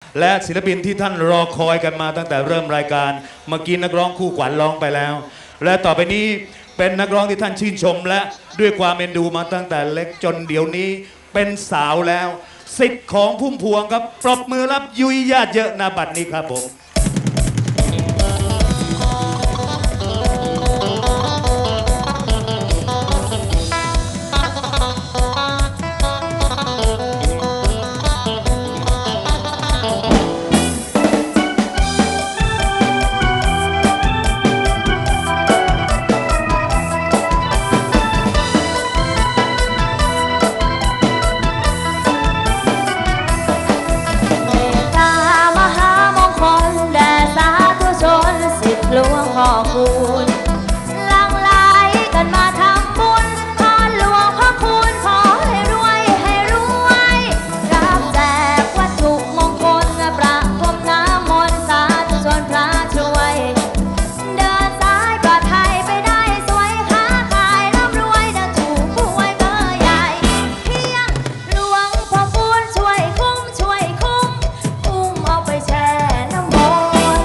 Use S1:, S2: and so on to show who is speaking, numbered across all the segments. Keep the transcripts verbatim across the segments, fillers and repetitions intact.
S1: และศิลปินที่ท่านรอคอยกันมาตั้งแต่เริ่มรายการเมื่อกี้นักร้องคู่ขวัญร้องไปแล้วและต่อไปนี้เป็นนักร้องที่ท่านชื่นชมและด้วยความเอ็นดูมาตั้งแต่เล็กจนเดี๋ยวนี้เป็นสาวแล้วสิทธิ์ของพุ่มพวงครับปรบมือรับยุ้ยญาติเยอะนาบัดนี้ครับผม
S2: หลวงพ่อคุณหลั่งไหลกันมาทำบุญพรหลวงพ่อคุณขอให้รวยให้รวยรับแจกวัตถุมงคลประพรมน้ำมนต์สาธุชนพระช่วยเดินสายปลอดภัยไปได้สวยค้าขายร่ำรวยดังถูกหวยเบอร์ใหญ่เพียงหลวงพ่อคุณช่วยคุ้มช่วยคุ้มอุ้มเอาไปแช่น้ำมนต์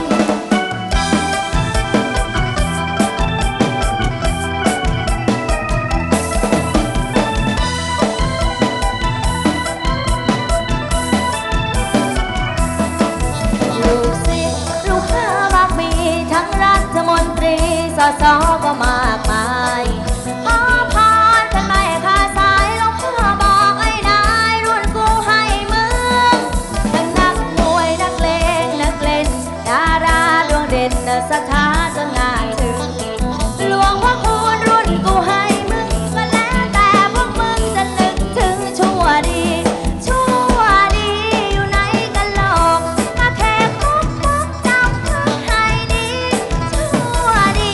S2: สอสอก็มากมายขอพรกันไม่ขาดสายหลวงพ่อบอกไอ้นายรุ่นกูให้มึงทั้งนักมวยนักเลงนักเล่นดาราดวงเด่นศรัทธาจนงานถึงหลวงพ่อคุณรุ่นกูให้มึงก็แล้วแต่พวกมึงจะนึกถึงชั่วดีชั่วดีอยู่ไหนกันหรอกมาแค่พบพบจำมึงให้ดีชั่วดี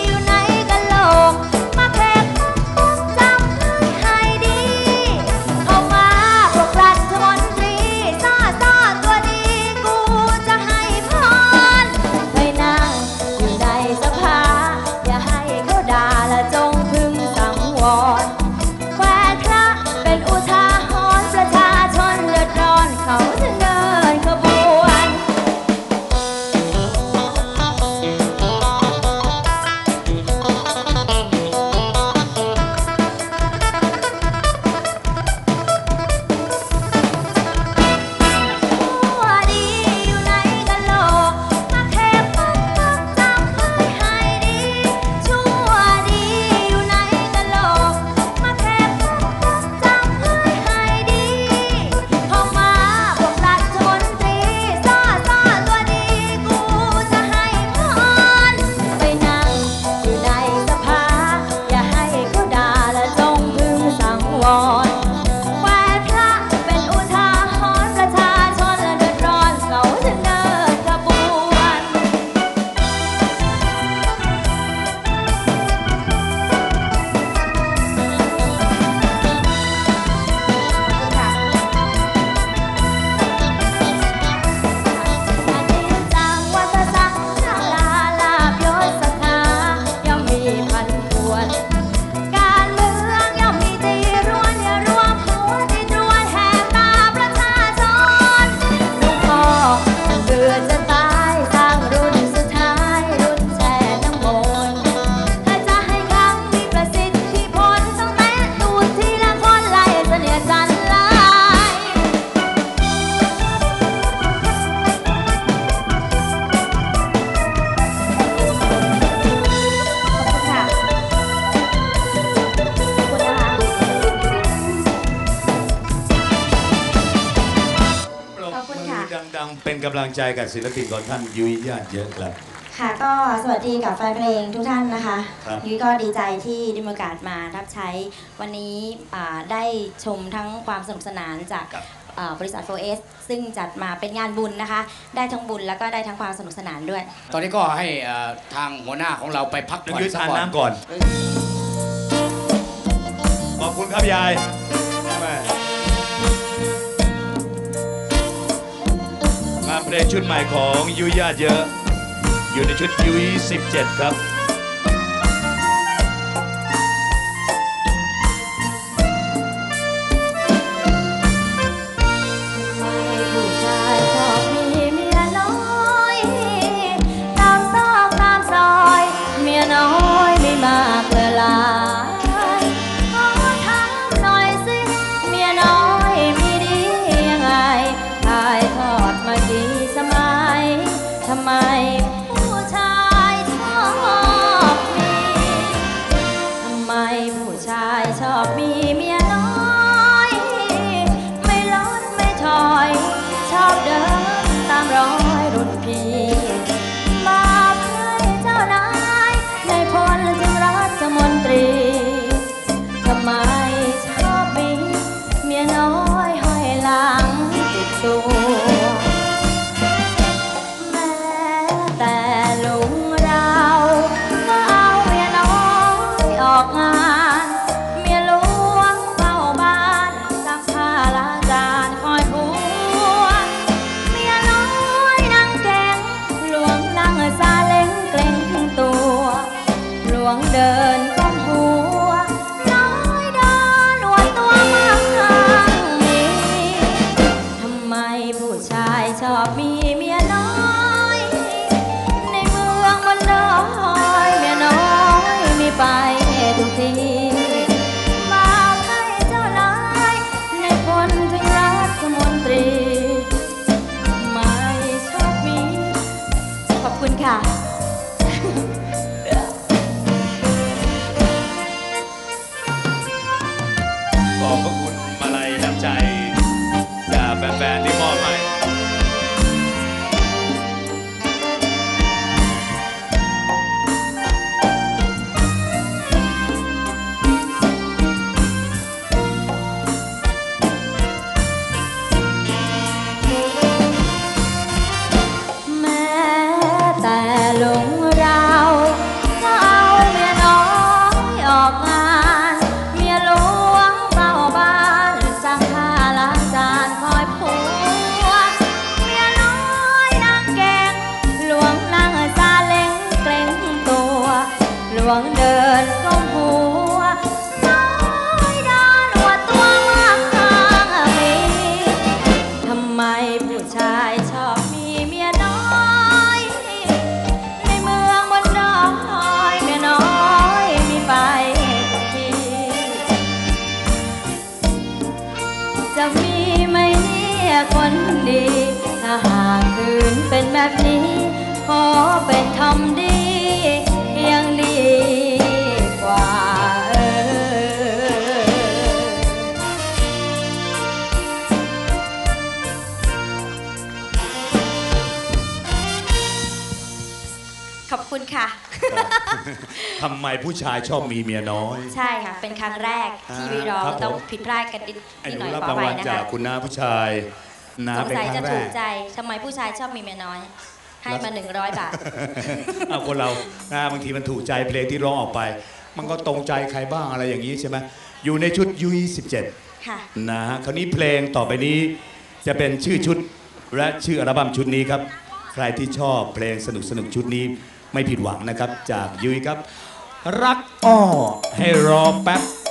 S2: มาแค่คุกจำให้ดีเข้ามาพวกรัฐมนตรีซ่อซ่อตัวดีกูจะให้พรไปนั่งอยู่ในสภาอย่าให้เขาด่าและจงพึงสังวรแขวนพระเป็นอุทาหรณ์ประชาชนเดือดร้อนเขาจะเดินขบวน
S1: เป็นกำลังใจกับศิลปินของท่านยุ้ยญาติเยอะครับ
S2: ค่ะก็สวัสดีกับแฟนเพลงทุกท่านนะคะยุ้ยก็ดีใจที่ได้มีโอกาสมารับใช้วันนี้ได้ชมทั้งความสนุกสนานจากบริษัท โฟร์ เอส ซึ่งจัดมาเป็นงานบุญนะคะได้ทั้งบุญแล้วก็ได้ทั้งความสนุกสนานด้วย
S3: ตอนนี้ก็ให้ทางหัวหน้าของเราไปพักผ่อน
S1: สักก่อนน้ำก่อนขอบคุณครับยายงานเพลงชุดใหม่ของยุ้ยญาติเยอะอยู่ในชุดยุ้ยสิบเจ็ดครับ
S2: ผู้ชายชอบมีมากี่สมัยทำไมผู้ชายชอบมีทำไมผู้ชายชอบมีเมียน้อยไม่ลดไม่ถอยชอบเดินตามรอยรุ่นพี่มาให้เจ้านายในพลจึงรัฐมนตรีทำไมชอบมีเมียน้อยห้อยหลังติดตัวแม้แต่ลุงเราก็เอาเมียน้อยออกงานเมียหลวงเฝ้าบ้านซักผ้าล้างจานคอยผัวเมียน้อยนั่งแกงหลวงนั่งซาเล้งเกร็งตัวหลวงเดินก้มหัวน้อยเดินหนวดตัวมั่งมีทำไมผู้ชายชอบมีเมียน้อยในเมืองบนดอยเมียน้อยมีไปทุกทีมาให้เจ้านายในพลถึงรัฐมนตรีไม่ชอบมีขอบคุณค่ะ
S1: ขอบพระคุณมาลัยน้ำใจจากแฟนๆที่มอบให้
S2: แม้แต่ลุงเราก็เอาเมียน้อยออกงานเมียหลวงเฝ้าบ้านซักผ้าล้างจานคอยผัวเมียน้อยนั่งแกงหลวงนั่งซาเล้งเกร็งตัวหลวงเดินก้มหัวน้อยเดินหัวตัวมากข้างมีทำไมผู้ชายชอบมีเมียน้อยในเมืองบนดอยเมียน้อยมีไปทุกทีจะมีไหมเนี่ยคนดีถ้าหากคืนเป็นแบบนี้ขอเป็นคำดียังดีกว่าเออ ขอบคุณค่ะ
S1: ทำไมผู้ชายชอบมีเมียน้อย
S2: ใช่ค่ะ เป็นครั้งแรกที่วิร้อง
S1: ครับผม
S2: ต้องผิดพลาดกันนิด
S1: ไอ้ห
S2: ห
S1: นู
S2: น่อย
S1: รับ
S2: ขอ
S1: ราง
S2: ไป
S1: วัล
S2: นะ
S1: จาก
S2: คะ
S1: คุณน้าผู้ชายนะ
S2: สง
S1: เป็น
S2: สัย
S1: ครั้
S2: จะ
S1: งแร
S2: ถูก
S1: ก
S2: ใจทำไมผู้ชายชอบมีเมียน้อย ให้มาหนึ่งร้อยบาท
S1: เอาคนเรานะบางทีมันถูกใจเพลงที่ร้องออกไป มันก็ตรงใจใครบ้างอะไรอย่างนี้ใช่ไหมอยู่ในชุดยูยี่สิบเจ็ด
S2: ค่ะ
S1: นะฮะคราวนี้เพลงต่อไปนี้จะเป็นชื่อชุดและชื่ออัลบั้มชุดนี้ครับ ใครที่ชอบเพลงสนุกสนุกๆชุดนี้ไม่ผิดหวังนะครับ จากยุ้ยครับ รักอ้อให้รอแป๊บ